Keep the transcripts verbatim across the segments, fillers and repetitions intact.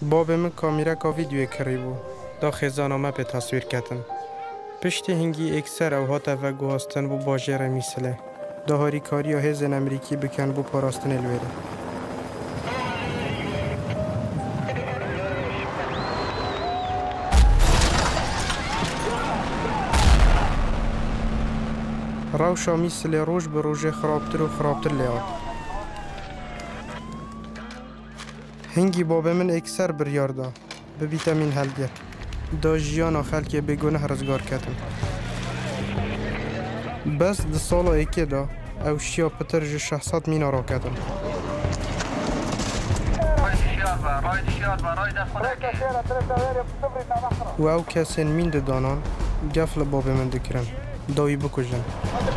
باب من کامیرا کا ویدیو کری بو دا خزانامه به تصویر کتن پشت هنگی اکثر او هات و گواستن بو باجر میسله دا هاری کاری و هزن امریکی بکن بو پاراستن الویده روشا میسله روش به روش خرابتر و خرابتر لیاد هنگی باب من اکثر بریار دا به ویتامین هلگر دا جیانا خلک بگونه رزگار کتن بس ده سالا ایکی دا او شیا پتر جو شخصات مینا را کتن و او کسین مین ده دانان گفل باب من دکرن داوی بکجن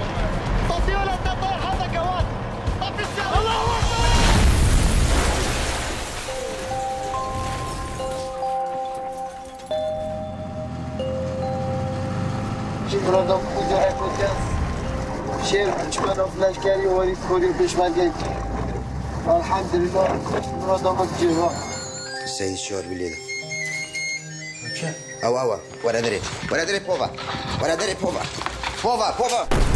مرادم مجاهد بودن شیر چمن افلاشگری و وری کوری پشمرگی الحمدلله مرادم جوا السيد الشهر بالليل او او ورا دري ورا دري بوفا ورا دري بوفا بوفا بوفا